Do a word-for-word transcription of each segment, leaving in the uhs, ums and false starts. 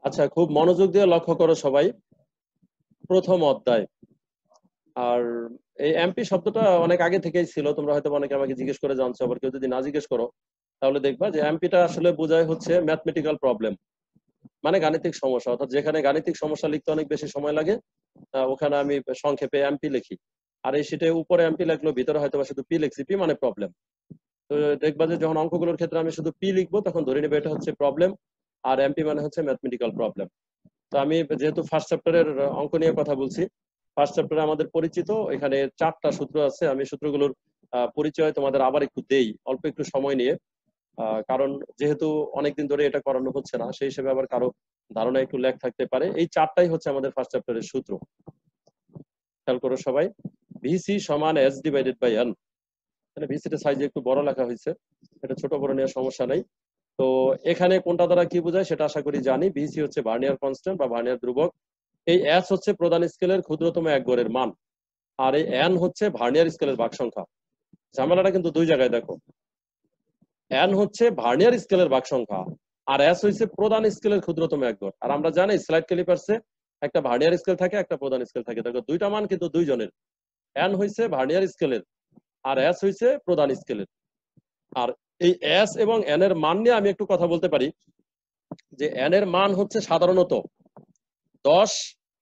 আচ্ছা, খুব মনোযোগ দিয়ে লক্ষ্য করো সবাই। প্রথম অধ্যায়। আর এই এমপি শব্দটা অনেক আগে থেকেই ছিল, তোমরা হয়তো অনেকে আমাকে জিজ্ঞেস করে জানছো, আবার কেউ যদি না জিজ্ঞেস করো তাহলে দেখবা যে এমপিটা আসলে বোঝায় হচ্ছে ম্যাথমেটিক্যাল প্রবলেম, মানে গাণিতিক সমস্যা। অর্থাৎ যেখানে গাণিতিক সমস্যা লিখতে অনেক বেশি সময় লাগে আহ, ওখানে আমি সংক্ষেপে এমপি লিখি। আর এই শীটে উপরে এমপি লিখলো, ভিতরে হয়তো বা শুধু পি লিখছি, পি মানে প্রবলেম। তো দেখবা যে যখন অঙ্কগুলোর ক্ষেত্রে আমি শুধু পি লিখবো তখন ধরে নেবে এটা হচ্ছে প্রবলেম, আর এমপি মানে হচ্ছে ম্যাথমেটিক্যাল প্রবলেম। তো আমি যেহেতু ফার্স্ট চ্যাপ্টারের অঙ্ক নিয়ে কথা বলছি, ফার্স্ট চ্যাপ্টারে আমাদের পরিচিত এখানে চারটা সূত্র আছে। আমি সূত্রগুলোর আহ, পরিচয় তোমাদের আবার একটু দেই অল্প একটু সময় নিয়ে, আহ, কারণ যেহেতু অনেকদিন ধরে এটা করানো হচ্ছে না, সেই হিসেবে আবার কারো ধারণা একটু ল্যাক থাকতে পারে। এই চারটাই হচ্ছে আমাদের ফার্স্ট চ্যাপ্টারের সূত্র। খেয়াল করো সবাই। ভিসি সমান এস ডিভাইডেড বাই এন। মানে ভিসিটা সাইজে একটু বড় লেখা হয়েছে, এটা ছোট বড় নিয়ে সমস্যা নাই। তো এখানে কোনটা দ্বারা কি বোঝায় সেটা আশা করি জানি। ভিসি হচ্ছে ভার্নিয়ার কনস্ট্যান্ট বা ভার্নিয়ার ধ্রুবক। এই এস হচ্ছে প্রধান স্কেলের ক্ষুদ্রতম এক গড়ের মান, আর এই এন হচ্ছে ভার্নিয়ার স্কেলের ভাগ সংখ্যা। ঝামেলাটা কিন্তু দুই জায়গায় দেখো। এন হচ্ছে ভার্নিয়ার স্কেলের ভাগ সংখ্যা, আর এস হচ্ছে প্রধান স্কেলের ক্ষুদ্রতম এক গড়। আর আমরা জানি স্লাইড ক্যালিপারসে একটা ভার্নিয়ার স্কেল থাকে, একটা প্রধান স্কেল থাকে। দেখো দুইটা মান কিন্তু দুইজনের। এন হইছে ভার্নিয়ার স্কেলের, আর এস হইছে প্রধান স্কেলের। আর এই এস এবং এন এর মান নিয়ে আমি একটু কথা বলতে পারি, যে এন এর মান হচ্ছে সাধারণত দশ,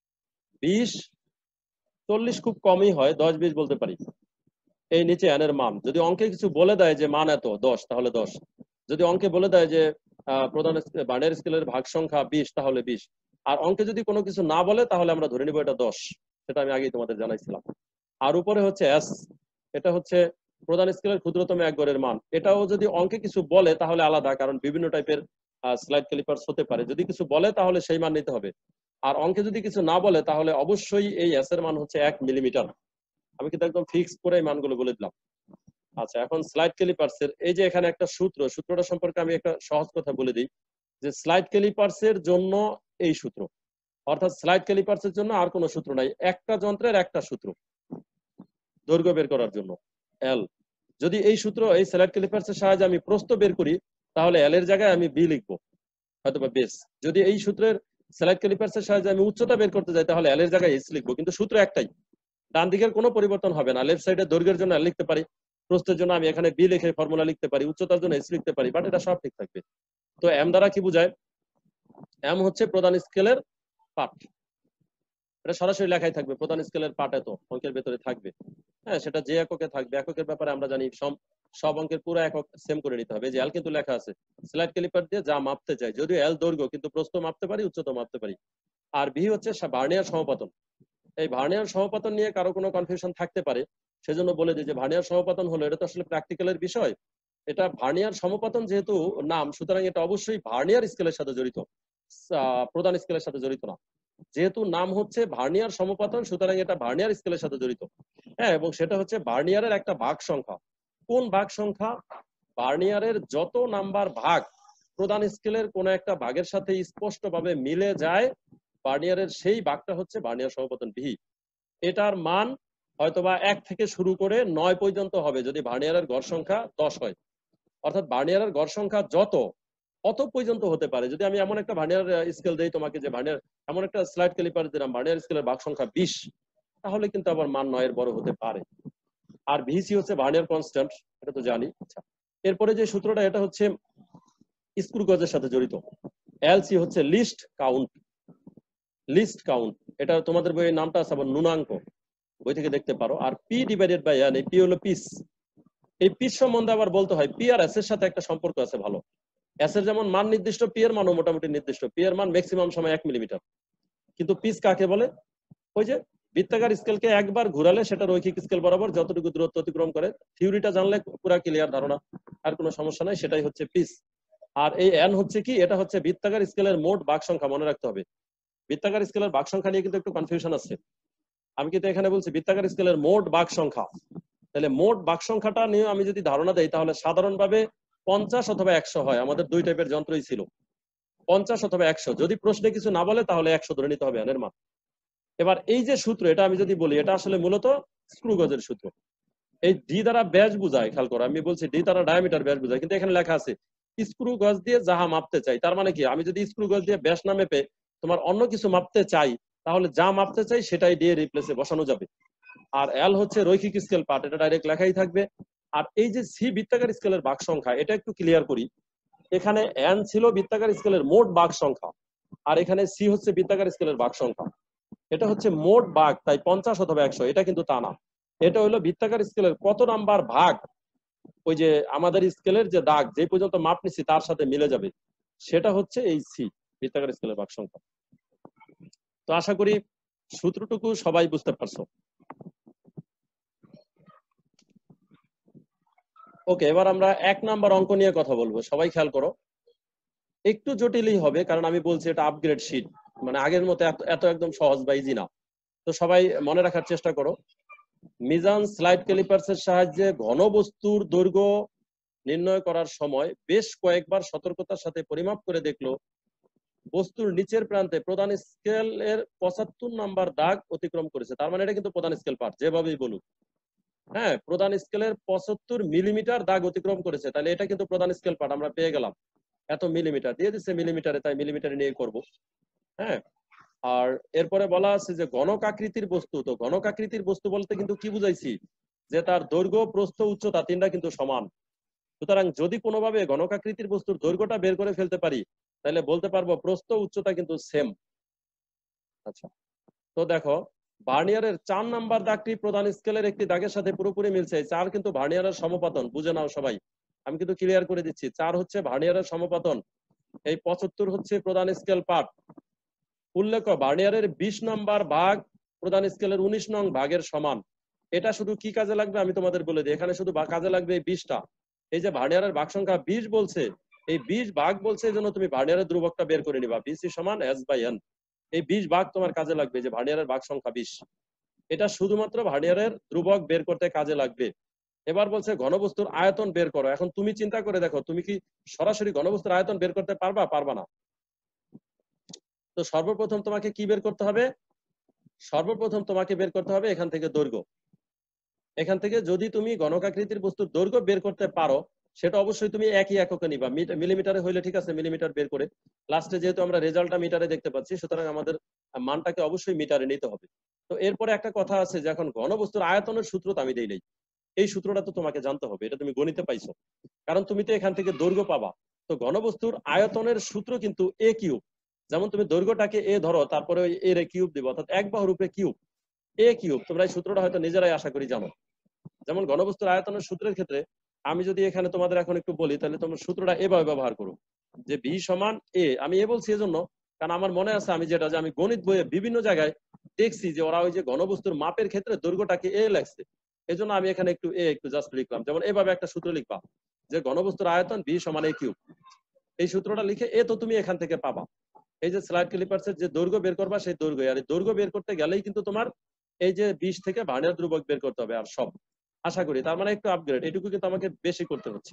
বিশ, চল্লিশ খুব কমই হয়, দশ বিশ বলতে পারি। এই নিচে এন এর মান যদি অঙ্কে কিছু বলে দেয় যে মান এত দশ, তাহলে দশ। যদি অঙ্কে বলে দেয় যে আহ, প্রধান বার্নিয়ার স্কেলের ভাগ সংখ্যা বিশ, তাহলে বিশ। আর অঙ্কে যদি কোনো কিছু না বলে তাহলে আমরা ধরে নিব এটা দশ। সেটা আমি আগেই তোমাদের জানাইছিলাম। আর উপরে হচ্ছে এস, এটা হচ্ছে প্রধান স্কেলের ক্ষুদ্রতম এক গড়ের মান। এটাও যদি অঙ্কে কিছু বলে তাহলে আলাদা, কারণ বিভিন্ন টাইপের স্লাইড ক্যালিপার্স হতে পারে। যদি কিছু বলে তাহলে সেই মান নিতে হবে। আর অঙ্কে যদি কিছু না বলে তাহলে অবশ্যই এই এস এর মান হচ্ছে এক মিলিমিটার। আমি কিন্তু একদম ফিক্স করে এই মানগুলো বলে দিলাম। আচ্ছা, এখন স্লাইড ক্যালিপার্সের এই যে এখানে একটা সূত্র, সূত্রটা সম্পর্কে আমি একটা সহজ কথা বলে দিই, যে স্লাইড ক্যালিপার্সের জন্য এই সূত্র, অর্থাৎ স্লাইড ক্যালিপার্সের জন্য আর কোনো সূত্র নাই, একটা যন্ত্রের একটা সূত্র দৈর্ঘ্য বের করার জন্য, এল। যদি এই সূত্র এই স্লাইড ক্যালিপার্সের সাহায্যে আমি প্রস্থ বের করি তাহলে এল এর জায়গায় আমি বি লিখবো, হয়তো বা বেস। যদি এই সূত্রের স্লাইড ক্যালিপার্সের সাহায্যে আমি উচ্চতা বের করতে যাই তাহলে এল এর জায়গায় এস লিখবো, কিন্তু সূত্র একটাই, ডান দিকের কোনো পরিবর্তন হবে না। লেফট সাইডে দৈর্ঘ্যের জন্য এল লিখতে পারি, প্রস্থের জন্য আমি এখানে বি লিখে ফর্মুলা লিখতে পারি, উচ্চতার জন্য এস লিখতে পারি, বাট এটা সব ঠিক থাকবে। তো এম দ্বারা কি বোঝায়? এম হচ্ছে প্রধান স্কেলের পার্ট। এটা সরাসরি লেখাই থাকবে, প্রধান স্কেলের পার্ট এত অঙ্কের ভেতরে থাকবে। হ্যাঁ, সেটা যে এককে থাকবে, এককের ব্যাপারে আমরা জানি সব সব অঙ্কের পুরো একক সেম করে নিতে হবে। যে এল কিন্তু লেখা আছে স্লাইড ক্যালিপার দিয়ে যা মাপতে চাই, যদিও এল দৈর্ঘ্য, কিন্তু প্রস্থ মাপতে পারি, উচ্চতা মাপতে পারি। আর ভি হচ্ছে ভার্নিয়ার সমপাতন। এই ভার্নিয়ার সমপাতন নিয়ে কারো কোনো কনফিউশন থাকতে পারে, সেজন্য বলে দিই যে ভার্নিয়ার সমপাতন হলো, এটা তো আসলে প্র্যাকটিক্যালের বিষয়। এটা ভার্নিয়ার সমপাতন যেহেতু নাম, সুতরাং এটা অবশ্যই ভার্নিয়ার স্কেলের সাথে জড়িত, প্রধান স্কেলের সাথে জড়িত না। যেহেতু নাম হচ্ছে ভার্নিয়ার সমপাতন, সুতরাং এটা ভার্নিয়ার স্কেলের সাথে জড়িত। হ্যাঁ, এবং সেটা হচ্ছে ভার্নিয়ারের একটা ভাগ সংখ্যা। কোন ভাগ সংখ্যা? ভার্নিয়ারের যত নাম্বার ভাগ প্রধান স্কেলের কোন একটা ভাগের সাথে স্পষ্টভাবে মিলে যায়, ভার্নিয়ারের সেই ভাগটা হচ্ছে ভার্নিয়ার সমপাতন ভি। এটার মান হয়তোবা এক থেকে শুরু করে নয় পর্যন্ত হবে যদি ভার্নিয়ারের গড় সংখ্যা দশ হয়। অর্থাৎ ভার্নিয়ারের গড় সংখ্যা যত, অত পর্যন্ত হতে পারে। যদি আমি এমন একটা ভার্নিয়ার স্কেল দেই তোমাকে, যে ভার্নিয়ার এমন একটা স্লাইড ক্যালিপার দিলাম ভার্নিয়ার স্কেলের ভাগ সংখ্যা বিশ, তাহলে কিন্তু আবার মান নয়ের বড় হতে পারে। আর ভিসি হচ্ছে ভার্নিয়ার কনস্ট্যান্ট, এটা তো জানি। আচ্ছা, এরপরে যে সূত্রটা, এটা হচ্ছে স্ক্রু গজের সাথে জড়িত। এলসি হচ্ছে লিস্ট কাউন্ট, লিস্ট কাউন্ট। এটা তোমাদের বইয়ের নামটা আছে আবার নুনাঙ্ক, বই থেকে দেখতে পারো। আর পি ডিভাইডেড বাই এন, এই পি হলো পিস। এই পিস সম্বন্ধে আবার বলতে হয় পি আর এস এর সাথে একটা সম্পর্ক আছে ভালো। এস এর যেমন মান নির্দিষ্ট, পি এর মানও মোটামুটি নির্দিষ্ট। পি এর মান ম্যাক্সিমাম সময় এক মিলিমিটার। কিন্তু পিস কাকে বলে? ওই যে বৃত্তাকার স্কেলকে একবার ঘুরালে সেটা রৈখিক স্কেল বরাবর যতটুকু দূরত্ব অতিক্রম করে, থিওরিটা জানলে পুরো ক্লিয়ার ধারণা, আর কোনো সমস্যা নাই, সেটাই হচ্ছে পিস। আর এই এন হচ্ছে কি? এটা হচ্ছে বৃত্তাকার স্কেলের মোট ভাগ সংখ্যা, মনে রাখতে হবে। বৃত্তাকার স্কেলের ভাগ সংখ্যা নিয়ে কিন্তু একটু কনফিউশন আছে। আমি কিন্তু এখানে বলছি বৃত্তাকার স্কেলের মোট ভাগ সংখ্যা। তাহলে মোট ভাগ সংখ্যাটা নিয়ে আমি যদি ধারণা দেই তাহলে সাধারণভাবে পঞ্চাশ অথবা একশো হয়। আমাদের দুই টাইপের যন্ত্রই ছিল, পঞ্চাশ অথবা একশো। যদি প্রশ্নে কিছু না বলে তাহলে একশো ধরে নিতে হবে এনের মান। এবার এই যে সূত্র, এটা আমি যদি বলি, এটা আসলে মূলত স্ক্রু গজের সূত্র। এই ডি দ্বারা ব্যাস বুঝায়, খেয়াল করো, আমি বলছি ডি দ্বারা ডায়ামিটার ব্যাস বুঝায়, কিন্তু এখানে লেখা আছে স্ক্রু গজ দিয়ে যাহা মাপতে চাই, তার মানে কি আমি যদি স্ক্রু গজ দিয়ে ব্যাস না মেপে তোমার অন্য কিছু মাপতে চাই, তাহলে যা মাপতে চাই সেটাই দিয়ে রিপ্লেসে বসানো যাবে। আর এল হচ্ছে রৈখিক স্কেল পার্ট, এটা ডাইরেক্ট লেখাই থাকবে। আর এই যে সি বৃত্তাকার স্কেলের ভাগ সংখ্যা, এটা একটু ক্লিয়ার করি। এখানে এন ছিল বৃত্তাকার স্কেলের মোট ভাগ সংখ্যা, আর এখানে সি হচ্ছে বৃত্তাকার স্কেলের ভাগ সংখ্যা। এটা হচ্ছে মোট ভাগ, তাই পঞ্চাশ অথবা একশো, এটা কিন্তু তা না। এটা হলো বৃত্তাকার স্কেলের কত নাম্বার ভাগ ওই যে আমাদের স্কেলের যে দাগ যে পর্যন্ত মাপ নিচ্ছি তার সাথে মিলে যাবে, সেটা হচ্ছে এই সি বৃত্তাকার স্কেলের ভাগ সংখ্যা। তো আশা করি সূত্রটুকু সবাই বুঝতে পারছো। ওকে, এবার আমরা এক নাম্বার অঙ্ক নিয়ে কথা বলবো। সবাই খেয়াল করো, একটু জটিলই হবে, কারণ আমি বলছি এটা আপগ্রেড শীট, মানে আগের মতো এত একদম সহজ বা ইজি না। তো সবাই মনে রাখার চেষ্টা করো। মিজান স্লাইড ক্যালিপার্সের সাহায্যে ঘনবস্তুর দৈর্ঘ্য নির্ণয় করার সময় বেশ কয়েকবার সতর্কতার সাথে পরিমাপ করে দেখলো বস্তুর নিচের প্রান্তে প্রধান স্কেলের পঁচাত্তর নাম্বার দাগ অতিক্রম করেছে। তার মানে এটা কিন্তু প্রধান স্কেল পার্ট, যেভাবেই বলুক। হ্যাঁ, প্রধান স্কেলের পঁচাত্তর মিলিমিটার দাগ অতিক্রম করেছে, তাহলে এটা কিন্তু প্রধান স্কেল পার্ট আমরা পেয়ে গেলাম। এত মিলিমিটার দিয়ে দিচ্ছে মিলিমিটারে, তাই মিলিমিটারে নিয়ে করব। হ্যাঁ, আর এরপরে বলা আছে যে ঘনক আকৃতির বস্তু। তো ঘনক আকৃতির বস্তু বলতে কিন্তু কি বুঝাইছি, যে তার দৈর্ঘ্য প্রস্থ উচ্চতা তিনটা কিন্তু সমান। সুতরাং যদি কোনোভাবে ঘনক আকৃতির বস্তুর দৈর্ঘ্যটা বের করে ফেলতে পারি, তাহলে বলতে পারবো প্রস্থ উচ্চতা কিন্তু সেম। আচ্ছা, তো দেখো ভার্নিয়ারের চার নাম্বার দাগটি প্রধান স্কেলের একটি দাগের সাথে পুরোপুরি মিলছে। চার কিন্তু ভার্নিয়ারের সমপাতন, বুঝে নাও সবাই, আমি কিন্তু ক্লিয়ার করে দিচ্ছি। চার হচ্ছে ভার্নিয়ারের সমপাতন, এই পঁচাত্তর হচ্ছে প্রধান স্কেল পার্ট। উল্লেখ্য ভার্নিয়ারের বিশ নাম্বার ভাগ প্রধান স্কেলের উনিশ নং ভাগের সমান। এটা শুধু কি কাজে লাগবে আমি তোমাদের বলে দিই, এখানে শুধু কাজে লাগবে এই বিশটা। এই যে ভার্নিয়ারের ভাগ সংখ্যা বিশ বলছে, এই বিশ ভাগ বলছে এই জন্য তুমি ভার্নিয়ারের ধ্রুবকটা বের করে নিবা, বিসি সমান এস বাই এন। এই বিশ ভাগ তোমার কাজে লাগবে, যে ভার্নিয়ারের ভাগ সংখ্যা বিশ, এটা শুধুমাত্র ভার্নিয়ারের ধ্রুবক বের করতে কাজে লাগবে। এবার বলছে ঘনবস্তুর আয়তন বের করো। এখন তুমি চিন্তা করে দেখো, তুমি কি সরাসরি ঘনবস্তুর আয়তন বের করতে পারবা পারবা না? তো সর্বপ্রথম তোমাকে কি বের করতে হবে, সর্বপ্রথম তোমাকে বের করতে হবে এখান থেকে দৈর্ঘ্য। এখান থেকে যদি তুমি ঘনকাকৃতির বস্তুর দৈর্ঘ্য বের করতে পারো, সেটা অবশ্যই তুমি একই এককে নিবা। মিলিমিটারে হইলে ঠিক আছে, মিলিমিটার বের করে লাস্টে যেহেতু আমরা রেজাল্টটা মিটারে দেখতে পাচ্ছি, সুতরাং আমাদের মানটাকে অবশ্যই মিটারে নিতে হবে। তো এরপরে একটা কথা আছে যে এখন ঘনবস্তুর আয়তনের সূত্র তো আমি দেই নাই, এই সূত্রটা তো তোমাকে জানতে হবে, এটা তুমি গণিতে পাইছো, কারণ তুমি তো এখান থেকে দৈর্ঘ্য পাবা। তো ঘনবস্তুর আয়তনের সূত্র কিন্তু এ কিউব। যেমন তুমি দৈর্ঘ্যটাকে এ ধরো, তারপরে ওই এর কিউব দিব, অর্থাৎ এক বাহুর উপরে কিউব, এ কিউব। তোমরা এই সূত্রটা হয়তো নিজেরাই আশা করি জানো। যেমন ঘনবস্তুর আয়তনের সূত্রের ক্ষেত্রে আমি যদি এখানে তোমাদের এখন একটু বলি, তাহলে তোমরা সূত্রটা এভাবে ব্যবহার করো, যে ভি সমান এ। আমি এ বলছি এজন্য কারণ আমার মনে আছে আমি যেটা যে আমি গণিত বইয়ে বিভিন্ন জায়গায় দেখছি যে ওরা ওই যে ঘনবস্তুর মাপের ক্ষেত্রে দৈর্ঘ্যটাকে এ লাগছে, এজন্য আমি এখানে একটু এ একটু জাস্ট লিখলাম। যেমন এভাবে একটা সূত্র লিখবা যে ঘনবস্তুর আয়তন ভি সমান এ কিউব, এই সূত্রটা লিখে এ তো তুমি এখান থেকে পাবা। এই যে স্লাইড ক্যালিপার্সের যে দৈর্ঘ্য বের করবা, সেই দৈর্ঘ্য, আর এই দৈর্ঘ্য বের করতে গেলেই কিন্তু তোমার এই যে বিশ থেকে ভার্নিয়ার ধ্রুবক বের করতে হবে, আর সব আশা করি। তার মানে একটু আপগ্রেড, এটুকু কিন্তু আমাকে বেশি করতে হচ্ছে।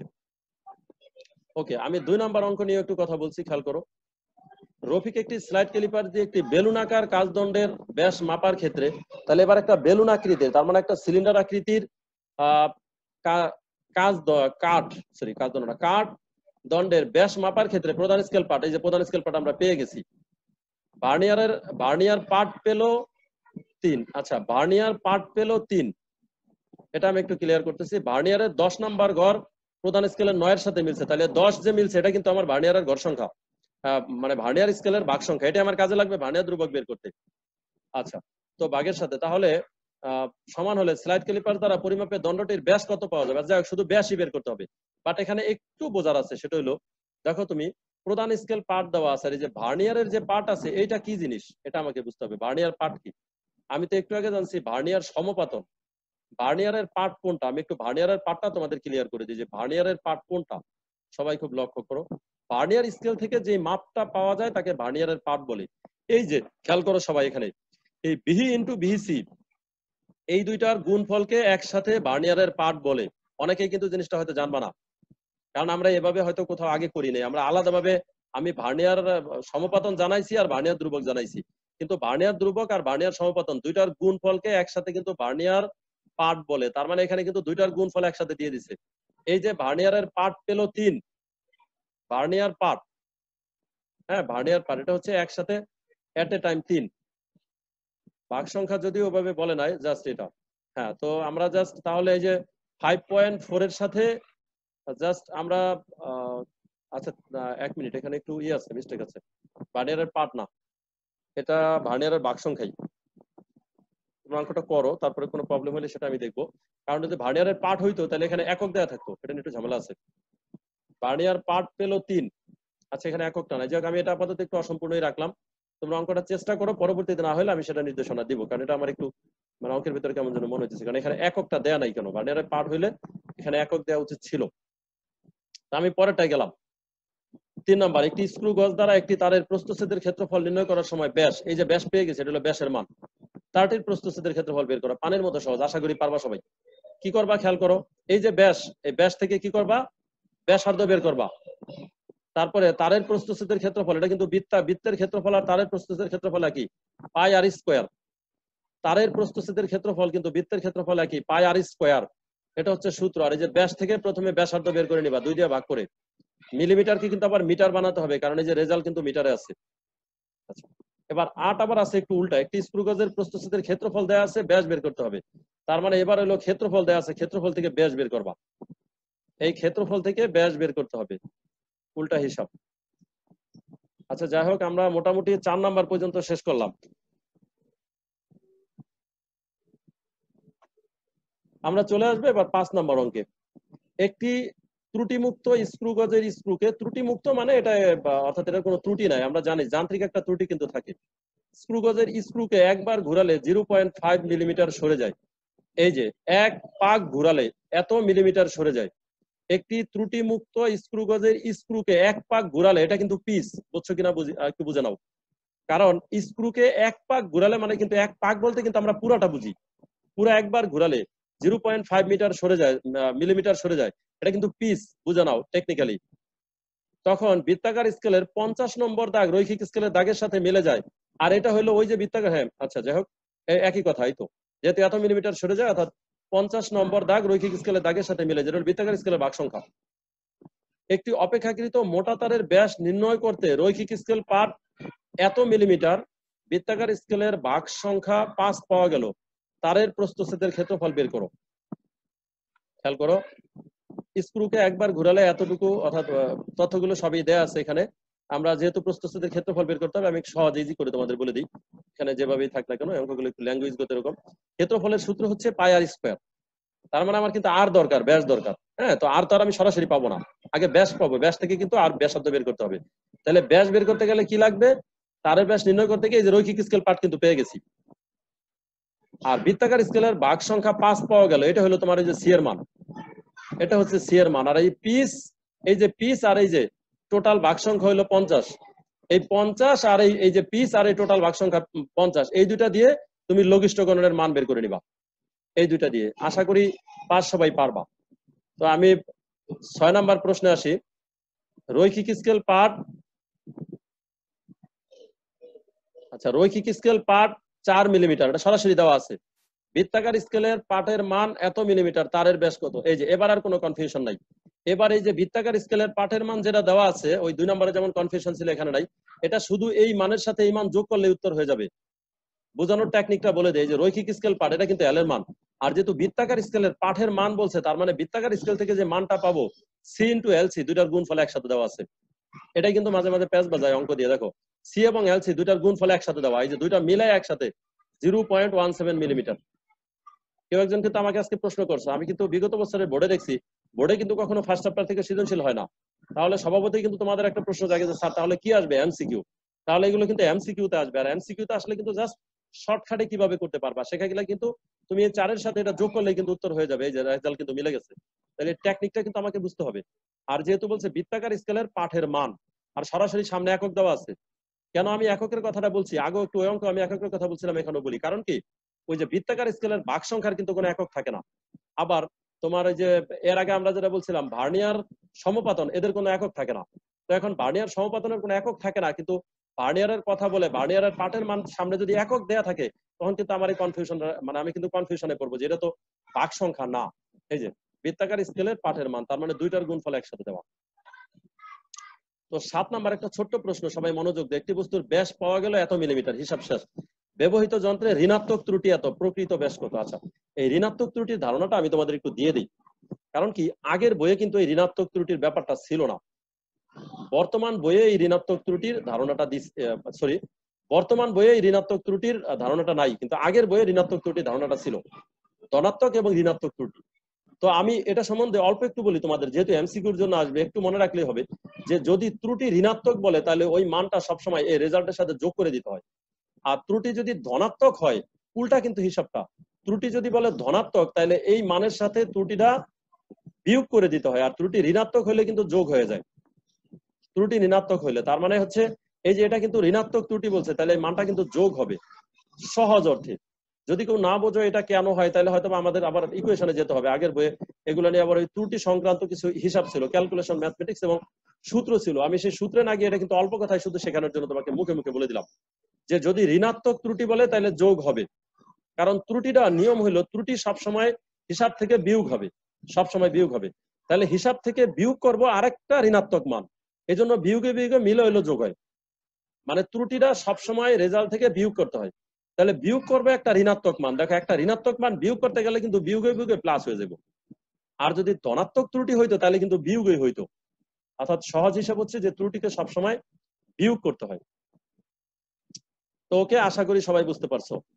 ওকে, আমি দুই নাম্বার অঙ্ক নিয়ে একটু কথা বলছি, খেয়াল করো। রফিক একটি স্লাইড ক্যালিপার দিয়ে একটি বেলুন আকার কাচদণ্ডের ব্যাস মাপার ক্ষেত্রে, তাহলে এবার একটা বেলুন আকৃতির, তার মানে একটা সিলিন্ডার আকৃতির আহ কাজ কাঠ সরি কাচদণ্ড না কাঠ দণ্ডের ব্যাস মাপার ক্ষেত্রে প্রধান স্কেল পার্ট, এই যে প্রধান স্কেল পার্ট আমরা পেয়ে গেছি। ভার্নিয়ারের ভার্নিয়ার পার্ট পেলো তিন। আচ্ছা, ভার্নিয়ার পার্ট পেলো তিন, এটা আমি একটু ক্লিয়ার করতেছি। ভার্নিয়ারের দশ নাম্বার ঘর প্রধান স্কেলের নয়ের সাথে মিলছে, তাহলে দশ যে মিলছে এটা কিন্তু আমার ভার্নিয়ারের ঘর সংখ্যা, মানে ভার্নিয়ার স্কেলের ভাগ সংখ্যা, এটা আমার কাজে লাগবে ভার্নিয়ার ধ্রুবক বের করতে। আচ্ছা, তো ভাগের সাথে তাহলে আহ সমান হলে স্লাইড ক্যালিপার দ্বারা পরিমাপের দণ্ডটির ব্যাস কত পাওয়া যাবে? যাই হোক, শুধু ব্যাসই বের করতে হবে। বাট এখানে একটু বোঝার আছে, সেটা হলো দেখো তুমি প্রধান স্কেল পার্ট দেওয়া আছে, এই যে ভার্নিয়ারের যে পার্ট আছে এইটা কি জিনিস, এটা আমাকে বুঝতে হবে। ভার্নিয়ার পার্ট কি? আমি তো একটু আগে জানছি ভার্নিয়ার সমপাতন। ভার্নিয়ারের পার্ট কোনটা? আমি একটু ভার্নিয়ারের পার্টটা তোমাদের ক্লিয়ার করে দিই যে ভার্নিয়ারের পার্ট কোনটা। সবাই খুব লক্ষ্য করো, ভার্নিয়ার স্কেল থেকে যে মাপটা পাওয়া যায় তাকে ভার্নিয়ারের পার্ট বলে। এই যে খেয়াল করো সবাই, এখানে এই বিহি ইন্টু বিহিসি, এই দুইটার গুণফলকে একসাথে ভার্নিয়ারের পার্ট বলে। অনেকেই কিন্তু জিনিসটা হয়তো জানবা না, কারণ আমরা এভাবে হয়তো কোথাও আগে করি নাই। আমরা আলাদাভাবে আমি ভার্নিয়ার সমপাতন জানাইছি আর ভার্নিয়ার ধ্রুবক জানাইছি, কিন্তু ভার্নিয়ার ধ্রুবক আর ভার্নিয়ার সমপাতন দুইটার গুণফলকে একসাথে কিন্তু ভার্নিয়ার পার্ট বলে। তার মানে এখানে কিন্তু দুইটার গুণফল একসাথে দিয়ে দিছে। এই যে ভার্নিয়ারের পার্ট পেলো তিন, ভার্নিয়ার পার্ট, হ্যাঁ ভার্নিয়ার পার্ট এটা হচ্ছে একসাথে এট এ টাইম তিন। ভাগ সংখ্যা যদিও ওভাবে বলে নাই, জাস্ট এটা। হ্যাঁ, তো আমরা জাস্ট তাহলে এই যে ফাইভ পয়েন্ট ফোর এর সাথে জাস্ট আমরা আচ্ছা এক মিনিট, এখানে একটু ইয়ে আছে, মিস্টেক আছে। ভার্নিয়ারের পার্ট না, এটা ভার্নিয়ারের ভাগ সংখ্যাই। তোমরা অঙ্কটা করো, তারপরে কোনো প্রবলেম হলে সেটা আমি দেখবো। কারণ যদি ভার্নিয়ারের পার্ট হইতো তাহলে এখানে একক দেওয়া থাকতো, এটা নিয়ে একটু ঝামেলা আছে। ভার্নিয়ার পার্ট পেলো তিন, আচ্ছা এখানে এককটা নাই, যাক আমি এটা আপাতত একটু অসম্পূর্ণই রাখলাম। তোমরা অঙ্কটা চেষ্টা করো, পরবর্তীতে না হলে আমি সেটা নির্দেশনা দিব, কারণ এটা আমার একটু মানে অঙ্কের ভিতরে কেমন যেন মনে হচ্ছে, কারণ এখানে এককটা দেয়া নাই কেন, ভার্নিয়ারের পার্ট হইলে এখানে একক দেওয়া উচিত ছিল। আমি পরেরটাই গেলাম। তিন নাম্বার, একটি স্ক্রু গজ দ্বারা একটি তারের প্রস্থচ্ছেদের ক্ষেত্রফল নির্ণয় করার সময় ব্যাস, এই যে ব্যাস পেয়ে গেছে, এটা হলো ব্যাসের মান। তারটির প্রস্থচ্ছেদের ক্ষেত্রফল বের করা পানির মতো সহজ, আশা করি পারবা সবাই। কি করবা খেয়াল করো, এই যে ব্যাস, এই ব্যাস থেকে কি করবা, ব্যাসার্ধ বের করবা। তারপরে তারের প্রস্থচ্ছেদের ক্ষেত্রফল, এটা কিন্তু বৃত্তা, বৃত্তের ক্ষেত্রফল আর তারের প্রস্থচ্ছেদের ক্ষেত্রফল একই, পাই আর স্কোয়ার। তারের প্রস্থচ্ছেদের ক্ষেত্রফল কিন্তু বৃত্তের ক্ষেত্রফল একই, পাই আর স্কোয়ার। এটা হচ্ছে সূত্র। আর এই যে ব্যাস থেকে প্রথমে ব্যাসার্ধ বের করে নিবা, দুই দিয়ে ভাগ করে। মিলিমিটারকে কিন্তু আবার মিটার বানাতে হবে, কারণ এই যে রেজাল্ট কিন্তু মিটারে আছে। আচ্ছা, এবার আট আবার আছে একটু উল্টা, একটি স্ক্রু গজের প্রস্থচ্ছেদের ক্ষেত্রফল দেয়া আছে, ব্যাস বের করতে হবে। তার মানে এবার হলো ক্ষেত্রফল দেয়া আছে, ক্ষেত্রফল থেকে ব্যাস বের করবা। এই ক্ষেত্রফল থেকে ব্যাস বের করতে হবে, উল্টা হিসাব। আচ্ছা যাই হোক, আমরা মোটামুটি চার নাম্বার পর্যন্ত শেষ করলাম। আমরা চলে আসবে এবার পাঁচ নাম্বার অঙ্কে। একটি ত্রুটিমুক্ত স্ক্রু গজের স্ক্রুকে, ত্রুটিমুক্ত মানে এটা অর্থাৎ এটার কোনো ত্রুটি নাই, আমরা জানি যান্ত্রিক একটা ত্রুটি কিন্তু থাকে। স্ক্রু গজের স্ক্রুকে একবার ঘুরালে জিরো পয়েন্ট ফাইভ মিলিমিটার সরে যায়, এই যে এক পাক ঘুরালে এত মিলিমিটার সরে যায়। একটি ত্রুটিমুক্ত স্ক্রু গজের স্ক্রুকে এক পাক ঘুরালে, এটা কিন্তু পিস, বুঝছো কিনা বুঝি একটু বুঝে নাও। কারণ স্ক্রুকে এক পাক ঘুরালে মানে কিন্তু, এক পাক বলতে কিন্তু আমরা পুরাটা বুঝি, পুরো একবার ঘুরালে জিরো পয়েন্ট ফাইভ মিটার সরে যায়, মিলিমিটার সরে যায়, এটা কিন্তু পিস, বুঝে নাও টেকনিক্যালি। তখন বৃত্তাকার স্কেলের পঞ্চাশ নম্বর দাগ রৈখিক স্কেলের দাগের সাথে মিলে যায়। আর এটা হলো ওই যে বৃত্তাকার, হ্যাঁ আচ্ছা যাই হোক একই কথাই তো, যেহেতু এত মিলিমিটার সরে যায়, অর্থাৎ পঞ্চাশ নম্বর দাগ রৈখিক স্কেলের দাগের সাথে মিলে, যেটা বৃত্তাকার স্কেলের ভাগ সংখ্যা। একটি অপেক্ষাকৃত মোটা তারের ব্যাস নির্ণয় করতে রৈখিক স্কেল পার্ট এত মিলিমিটার, বৃত্তাকার স্কেলের ভাগ সংখ্যা পাঁচ পাওয়া গেল, তারের প্রস্থচ্ছেদের ক্ষেত্রফল বের করো। খেয়াল করো, স্ক্রুকে একবার ঘুরালে এতটুকু, অর্থাৎ তথ্যগুলো সবই দেয়া আছে এখানে। আমরা যেহেতু প্রস্থচ্ছেদের ক্ষেত্রফল বের করতে হবে, আমি সহজ ইজি করে তোমাদের বলে দিই, এখানে যেভাবেই থাক না কেন অঙ্কগুলো একটু ল্যাঙ্গুয়েজ গত এরকম। ক্ষেত্রফলের সূত্র হচ্ছে পাই আর স্কোয়ার। তার মানে আমার কিন্তু আর দরকার, ব্যাস দরকার। হ্যাঁ, তো আর তো আর আমি সরাসরি পাবো না, আগে ব্যাস পাবো, ব্যাস থেকে কিন্তু আর ব্যাসার্ধ বের করতে হবে। তাহলে ব্যাস বের করতে গেলে কি লাগবে, তারের ব্যাস নির্ণয় করতে গিয়ে এই যে রৈখিক স্কেল পার্ট কিন্তু পেয়ে গেছি। আর বৃত্তাকার স্কেলের ভাগ সংখ্যা পাঁচ পাওয়া গেল, এটা হলো তোমার এই যে সি এর মান, এটা হচ্ছে সি এর মান। আর এই পিস, এই যে পিস আর এই যে টোটাল ভাগ সংখ্যা হলো পঞ্চাশ, এই পঞ্চাশ আর এই এই যে পিস আর এই টোটাল ভাগ সংখ্যা পঞ্চাশ, এই দুইটা দিয়ে তুমি লঘিষ্ঠ গণনের মান বের করে নিবা। এই দুইটা দিয়ে আশা করি পাঁচ সবাই পারবা। তো আমি ছয় নাম্বার প্রশ্নে আসি। রৈখিক স্কেল পার্ট, আচ্ছা রৈখিক স্কেল পার্ট চার মিলিমিটার, এটা সরাসরি দেওয়া আছে। বৃত্তাকার স্কেলের পার্টের মান এত মিলিমিটার, তারের ব্যাস কত, এই যে এবার আর কোনো কনফিউশন নাই। এবার এই যে বৃত্তাকার স্কেলের পার্টের মান যেটা দেওয়া আছে, ওই দুই নম্বরে যেমন কনফিউশন ছিল এখানে নাই, এটা শুধু এই মানের সাথে এই মান যোগ করলে উত্তর হয়ে যাবে। বোঝানোর টেকনিকটা বলে দেয়, যে রৈখিক স্কেল পার্ট এটা কিন্তু এল এর মান, আর যেহেতু বৃত্তাকার স্কেলের পার্টের মান বলছে, তার মানে বৃত্তাকার স্কেল থেকে যে মানটা পাবো সি ইন্টু এল সি, দুইটার গুণফল একসাথে দেওয়া আছে। এটাই কিন্তু মাঝে মাঝে প্যাচ বাজায় অঙ্ক দিয়ে, দেখো সি এবং এল সি দুইটার গুণফল একসাথে দেওয়া, এই যে দুইটা মিলাই একসাথে zero point one seven millimetre. কেউ একজন কিন্তু আমাকে আজকে প্রশ্ন করছে, আমি কিন্তু বিগত বছরের বোর্ডে দেখছি, বোর্ডে কিন্তু কখনো ফার্স্ট চ্যাপ্টার থেকে সৃজনশীল হয় না। তাহলে স্বভাবতই কিন্তু তোমাদের একটা প্রশ্ন জাগে যে স্যার তাহলে কি আসবে, এমসিকিউ। তাহলে এগুলো কিন্তু এমসিকিউ তে আসবে, আর এমসিকিউ তে আসলে কিন্তু জাস্ট শর্টকাটে কিভাবে করতে পারবা শেখা গেলে কিন্তু তুমি এই চারের সাথে এটা যোগ করলে কিন্তু উত্তর হয়ে যাবে, এই যে রেজাল্ট কিন্তু মিলে গেছে। তাহলে টেকনিকটা কিন্তু আমাকে বুঝতে হবে। আর যেহেতু বলছে বৃত্তাকার স্কেলের পাঠের মান, আর সরাসরি সামনে একক দেওয়া আছে, কেন আমি এককের কথাটা বলছি, আগেও একটু ওই অঙ্ক আমি এককের কথা বলছিলাম, এখানেও বলি, কারণ কি ওই যে বৃত্তাকার স্কেলের ভাগ সংখ্যার কিন্তু কোনো একক থাকে না। আবার তোমার ওই যে এর আগে আমরা যেটা বলছিলাম ভার্নিয়ার সমপাতন, এদের কোনো একক থাকে না। তো এখন ভার্নিয়ার সমপাতনের কোনো একক থাকে না, কিন্তু ভার্নিয়ারের কথা বলে ভার্নিয়ারের পার্টের মান সামনে যদি একক দেয়া থাকে, তখন কিন্তু আমার এই কনফিউশন, মানে আমি কিন্তু কনফিউশনে পড়বো যে এটা তো ভাগ সংখ্যা না। এই যে বৃত্তাকার স্কেলের পার্টের মান, তার মানে দুইটার গুণফল একসাথে দেওয়া। তো সাত নাম্বার একটা ছোট্ট প্রশ্ন, সবাই মনোযোগ দিয়ে। একটি বস্তুর ব্যাস পাওয়া গেল এত মিলিমিটার, হিসাব শেষ। ব্যবহৃত যন্ত্রে ঋণাত্মক ত্রুটি এত, প্রকৃত ব্যাস কত? আচ্ছা, এই ঋণাত্মক ত্রুটির ধারণাটা আমি তোমাদের একটু দিয়ে দিই। কারণ কি, আগের বইয়ে কিন্তু এই ঋণাত্মক ত্রুটির ব্যাপারটা ছিল না। বর্তমান বইয়ে এই ঋণাত্মক ত্রুটির ধারণাটা সরি বর্তমান বইয়ে এই ঋণাত্মক ত্রুটির ধারণাটা নাই, কিন্তু আগের বইয়ে ঋণাত্মক ত্রুটির ধারণাটা ছিল, ধনাত্মক এবং ঋণাত্মক ত্রুটি। তো আমি এটা সম্বন্ধে অল্প একটু বলি তোমাদের, যেহেতু এমসিকিউর জন্য আসবে, একটু মনে রাখলেই হবে যে যদি ত্রুটি ঋণাত্মক বলে তাহলে ওই মানটা সবসময় এই রেজাল্টের সাথে যোগ করে দিতে হয়। আর ত্রুটি যদি ধনাত্মক হয়, উল্টা কিন্তু হিসাবটা, ত্রুটি যদি বলে ধনাত্মক তাহলে এই মানের সাথে ত্রুটিটা বিয়োগ করে দিতে হয়। আর ত্রুটি ঋণাত্মক হলে কিন্তু যোগ হয়ে যায়। ত্রুটি ঋণাত্মক হলে তার মানে হচ্ছে এই যে এটা কিন্তু ঋণাত্মক ত্রুটি বলছে, তাহলে মানটা কিন্তু যোগ হবে সহজ অর্থে। যদি কেউ না বোঝো এটা কেন হয়, তাহলে হয়তো আমাদের আবার ইকুয়েশনে যেতে হবে। আগের বইয়ে এগুলো নিয়ে আবার ওই ত্রুটি সংক্রান্ত কিছু হিসাব ছিল, ক্যালকুলেশন, ম্যাথমেটিক্স এবং সূত্র ছিল। আমি সেই সূত্রে না গিয়ে এটা কিন্তু অল্প কথায় শুধু শেখানোর জন্য তোমাকে মুখে মুখে বলে দিলাম যে যদি ঋণাত্মক ত্রুটি বলে তাহলে যোগ হবে। কারণ ত্রুটিটা নিয়ম হলো ত্রুটি সবসময় হিসাব থেকে বিয়োগ হবে, সবসময় বিয়োগ হবে। তাহলে হিসাব থেকে বিয়োগ করব আরেকটা ঋণাত্মক মান, এই জন্য বিয়োগে বিয়োগে মিলে হইলো যোগ হয়। মানে ত্রুটিটা সবসময় রেজাল্ট থেকে বিয়োগ করতে হয়। তাহলে বিয়োগ করবে একটা ঋণাত্মক মান, দেখো একটা ঋণাত্মক মান বিয়োগ করতে গেলে কিন্তু বিয়োগে বিয়োগে প্লাস হয়ে যাবে। আর যদি ধনাত্মক ত্রুটি হইতো তাহলে কিন্তু বিয়োগই হইতো। অর্থাৎ সহজ হিসাব হচ্ছে যে ত্রুটিকে সবসময় বিয়োগ করতে হয়। তো ওকে, আশা করি সবাই বুঝতে পারছো।